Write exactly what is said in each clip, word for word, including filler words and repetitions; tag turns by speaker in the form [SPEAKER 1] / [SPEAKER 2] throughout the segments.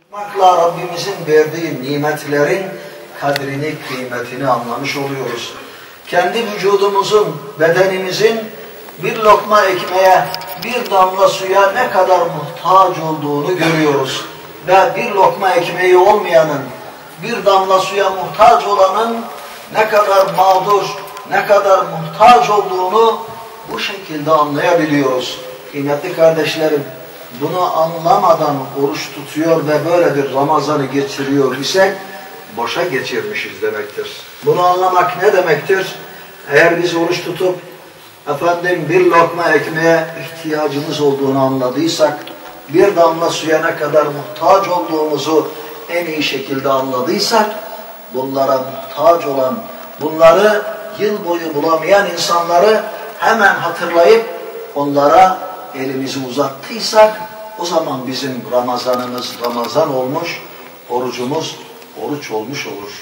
[SPEAKER 1] Bakla Rabbimizin verdiği nimetlerin kadrini, kıymetini anlamış oluyoruz. Kendi vücudumuzun, bedenimizin bir lokma ekmeğe, bir damla suya ne kadar muhtaç olduğunu görüyoruz. Ve bir lokma ekmeği olmayanın, bir damla suya muhtaç olanın ne kadar mağdur, ne kadar muhtaç olduğunu bu şekilde anlayabiliyoruz. Kıymetli kardeşlerim, bunu anlamadan oruç tutuyor ve böyle bir Ramazan'ı geçiriyor isek, boşa geçirmişiz demektir. Bunu anlamak ne demektir? Eğer biz oruç tutup, efendim bir lokma ekmeğe ihtiyacımız olduğunu anladıysak, bir damla suya ne kadar muhtaç olduğumuzu en iyi şekilde anladıysak, bunlara muhtaç olan, bunları yıl boyu bulamayan insanları hemen hatırlayıp onlara elimizi uzattıysak, o zaman bizim Ramazanımız Ramazan olmuş, orucumuz oruç olmuş olur.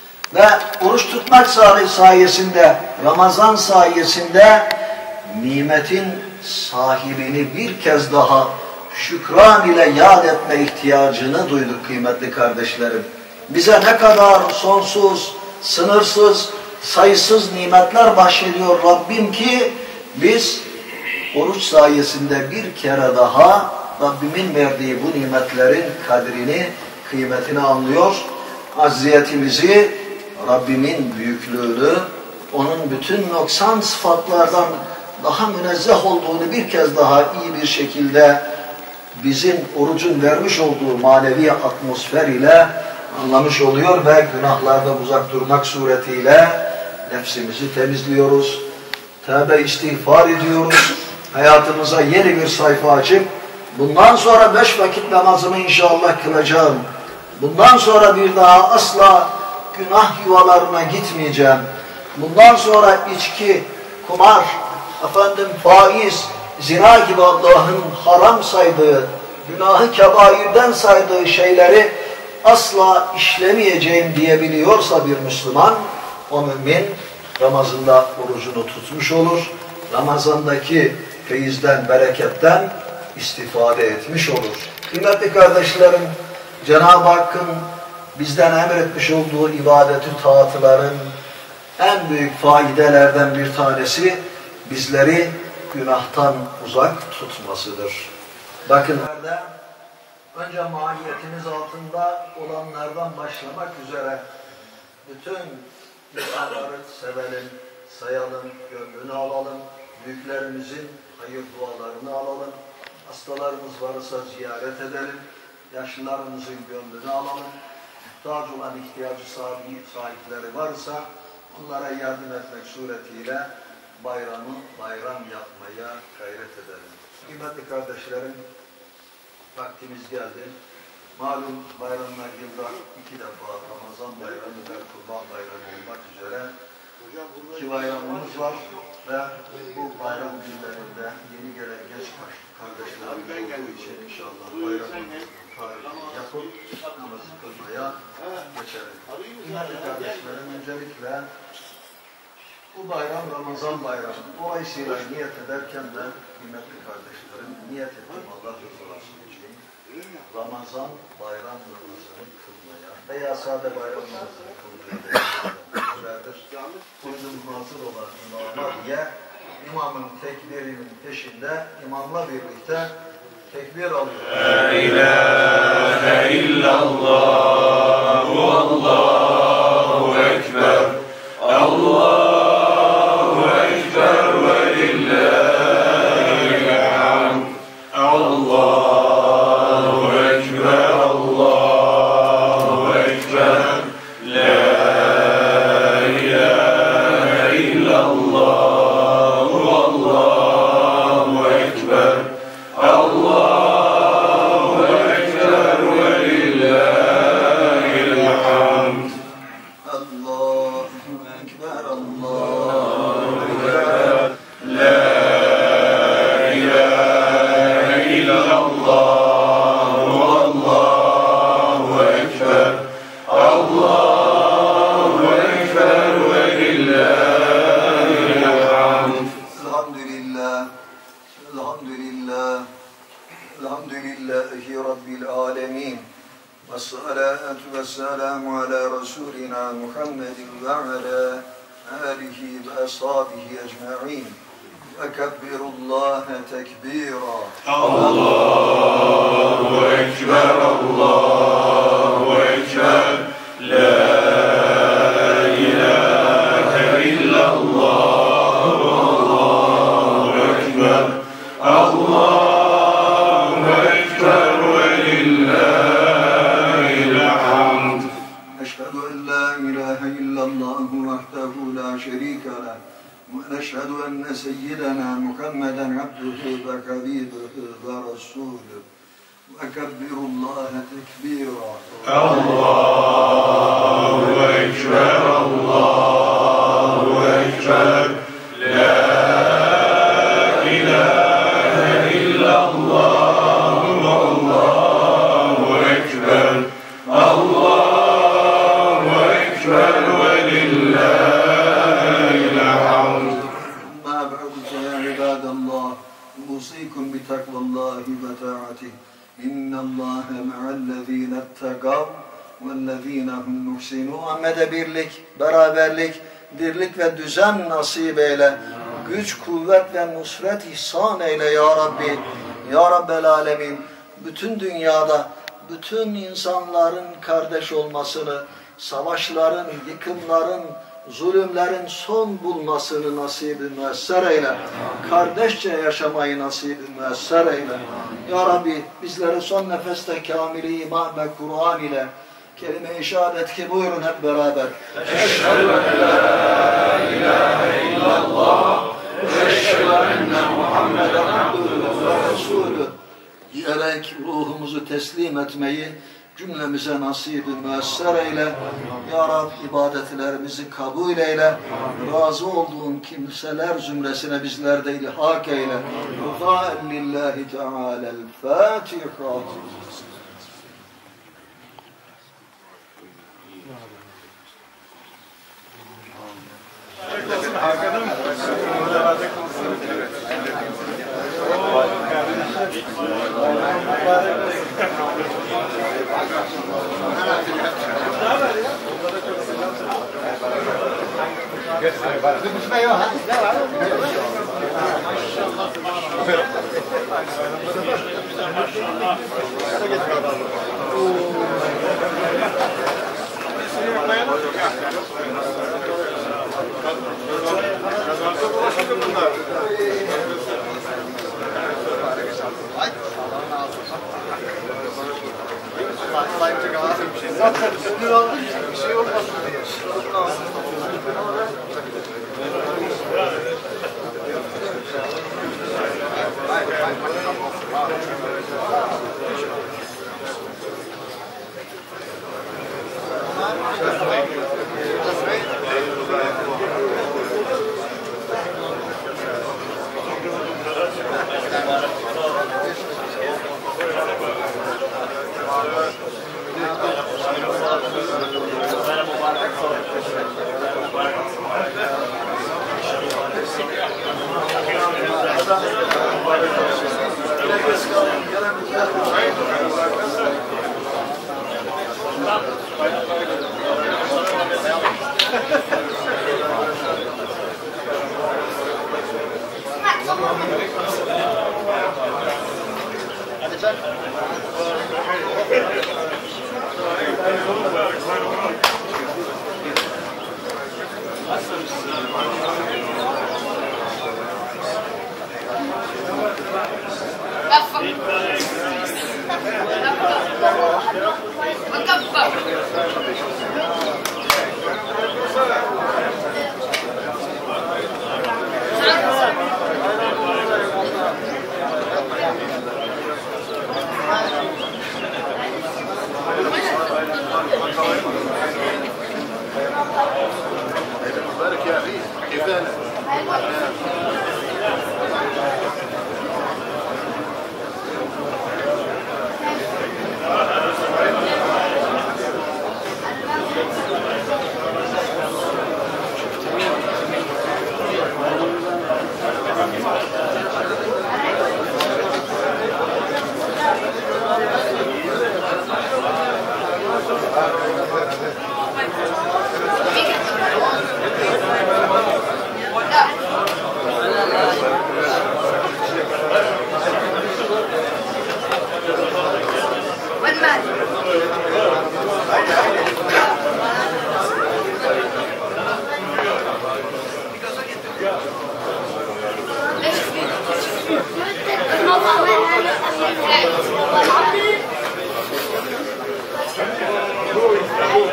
[SPEAKER 1] Ve oruç tutmak sayesinde, Ramazan sayesinde nimetin sahibini bir kez daha şükran ile yad etme ihtiyacını duyduk kıymetli kardeşlerim. Bize ne kadar sonsuz, sınırsız, sayısız nimetler bahşediyor Rabbim ki biz oruç sayesinde bir kere daha Rabbimin verdiği bu nimetlerin kadrini, kıymetini anlıyor. Acziyetimizi, Rabbimin büyüklüğünü, onun bütün noksan sıfatlardan daha münezzeh olduğunu bir kez daha iyi bir şekilde bizim orucun vermiş olduğu manevi atmosfer ile anlamış oluyor ve günahlardan uzak durmak suretiyle nefsimizi temizliyoruz. Tevbe istiğfar ediyoruz. Hayatımıza yeni bir sayfa açıp bundan sonra beş vakit namazımı inşallah kılacağım. Bundan sonra bir daha asla günah yuvalarına gitmeyeceğim. Bundan sonra içki, kumar, efendim faiz, zina gibi Allah'ın haram saydığı, günahı kebairden saydığı şeyleri asla işlemeyeceğim diyebiliyorsa bir Müslüman, o mümin Ramazan'da orucunu tutmuş olur. Ramazan'daki feyizden, bereketten istifade etmiş olur. Kıymetli kardeşlerim, Cenab-ı Hakk'ın bizden emretmiş olduğu ibadeti taatların en büyük faydelerden bir tanesi bizleri günahtan uzak tutmasıdır. Bakın, önce mahiyetimiz altında olanlardan başlamak üzere bütün insanları sevelim, sayalım, gönlünü alalım, büyüklerimizin hayır dualarını alalım, hastalarımız varsa ziyaret edelim, yaşlılarımızın gönlünü alalım, muhtaç olan ihtiyacı sahibi, sahipleri varsa onlara yardım etmek suretiyle bayramı bayram yapmaya gayret edelim. Kıymetli kardeşlerim, vaktimiz geldi. Malum bayramlar yılda iki defa Ramazan bayramı ve Kurban bayramı olmak üzere iki bayramımız var ve bu bayram günlerinde yeni gelen genç kardeşlerimiz olduğu için inşallah bayramı tarihini yapıp namazı kılmaya geçelim. Kıymetli kardeşlerim, öncelikle bu bayram Ramazan bayramı. Dolayısıyla niyet ederken de kıymetli kardeşlerim, niyet ettim Allah rızası için Ramazan bayram namazını kılmaya veya sade bayram namazını kılmaya uygun hazır olan imama diye imamın tekbirinin peşinde imamla birlikte tekbir alıyor. La ilahe illallah Allahu ekber Allah
[SPEAKER 2] Allahu Ekber ve
[SPEAKER 1] والصلاة والسلام على رسولنا محمد وعلى آله وأصحابه أجمعين وكبر الله تكبيرا.
[SPEAKER 2] الله أكبر الله أكبر لا إله إلا الله الله أكبر الله أكبر ولله الحمد.
[SPEAKER 1] أشهد أن لا إله إلا الله وحده لا شريك له ونشهد أن سيدنا محمدا عبده وحبيبه ورسوله وكبر الله تكبيرا.
[SPEAKER 2] الله أكبر الله أكبر لا إله إلا الله الله أكبر الله أكبر ولله الحمد.
[SPEAKER 1] أما بعد فيا عباد الله أوصيكم بتقوى الله وطاعته إن الله مع الذين اتقوا وَالَّذ۪ينَ هُمْ مُحْسِنُونَ. Ahmet'e birlik, beraberlik, dirlik ve düzen nasip eyle. Güç, kuvvet ve nusret ihsan eyle ya Rabbi. Ya Rabbel Alemin. Bütün dünyada, bütün insanların kardeş olmasını, savaşların, yıkımların, zulümlerin son bulmasını nasip-i müesser eyle. Kardeşçe yaşamayı nasip-i müesser eyle. Ya Rabbi bizlere son nefeste kamili iman ve Kur'an ile kelime-i şehadet ki buyurun hep beraber. Eşhedü en la ilahe illallah ve eşhedü enne Muhammeden abduhu ve resulü diyerek ruhumuzu teslim etmeyi cümlemize nasip-i müesser eyle. Ya Rab ibadetlerimizi kabul eyle. Razı olduğun kimseler zümresine bizler de ilhak eyle. Rızaen lillahi teâlâ'l-Fâtiha.
[SPEAKER 3] Arkada mı? Zaten ömür aldık bir şey olmasın diye.
[SPEAKER 4] بارك يا أخي كيف أنا؟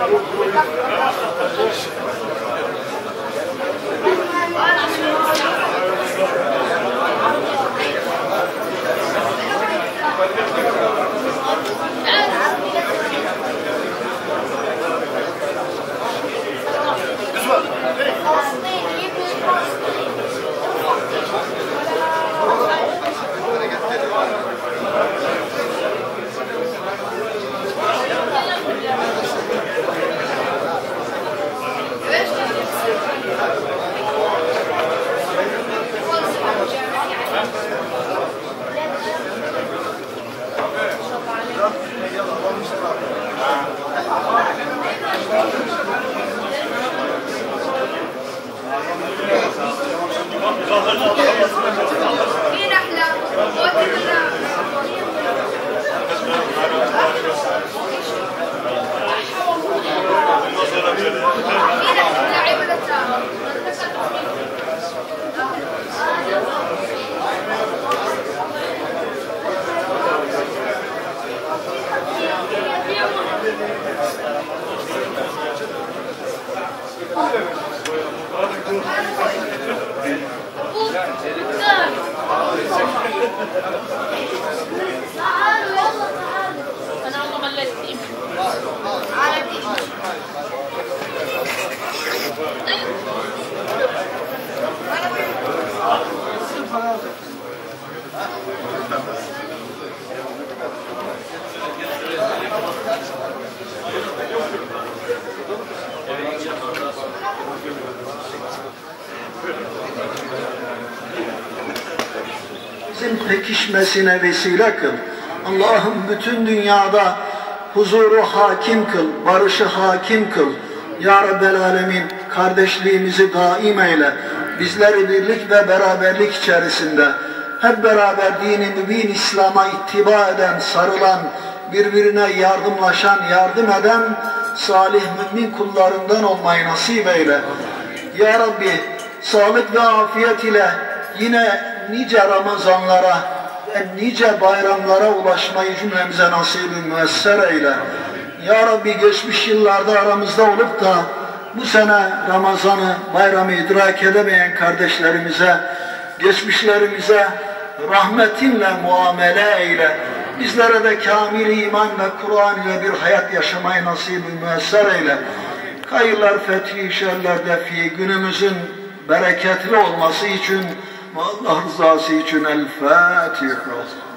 [SPEAKER 1] pekişmesine vesile kıl. Allah'ım bütün dünyada huzuru hakim kıl, barışı hakim kıl. Ya Rabbel Alemin, kardeşliğimizi daim eyle. Bizleri birlik ve beraberlik içerisinde hep beraber dini mübin İslam'a ittiba eden, sarılan, birbirine yardımlaşan, yardım eden salih mümin kullarından olmayı nasip eyle. Ya Rabbi, sağlık ve afiyet ile yine nice Ramazanlara ve nice bayramlara ulaşmayı cümlemize nasip-i müesser eyle. Ya Rabbi, geçmiş yıllarda aramızda olup da bu sene Ramazan'ı, bayramı idrak edemeyen kardeşlerimize, geçmişlerimize rahmetinle muamele eyle. Bizlere de kamil iman ve Kur'an ile bir hayat yaşamayı nasip-i müesser eyle. Hayırlar, fethi, şerler, defi, günümüzün bereketli olması için ve Allah rızası için El Fatiha.